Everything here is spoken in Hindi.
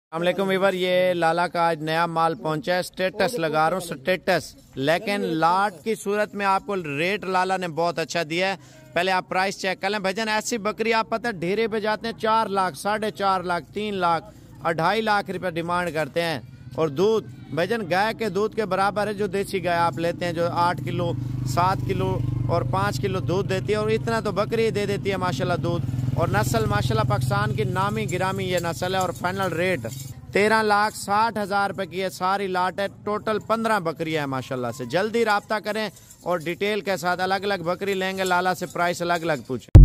अस्सलामुअलैकुम वीवर, ये लाला का आज नया माल पहुंचा है। स्टेटस लगा रहा हूँ, स्टेटस, लेकिन लाट की सूरत में आपको रेट लाला ने बहुत अच्छा दिया है। पहले आप प्राइस चेक कर लें भाईजान। ऐसी बकरी आप पता है ढेरे पे जाते हैं 4 लाख, 4.5 लाख, 3 लाख, 2.5 लाख रुपए डिमांड करते हैं। और दूध भाईजान गाय के दूध के बराबर है जो देसी गाय आप लेते हैं, जो 8 किलो, 7 किलो और 5 किलो दूध देती है। और इतना तो बकरी दे देती है माशाल्लाह दूध। और नस्ल माशाल्लाह पाकिस्तान की नामी गिरामी ये नस्ल है। और फाइनल रेट 13,60,000 रुपए की है। सारी लाट है, टोटल 15 बकरियां है माशाल्लाह से। जल्दी राब्ता करें और डिटेल के साथ अलग अलग बकरी लेंगे लाला से, प्राइस अलग अलग पूछें।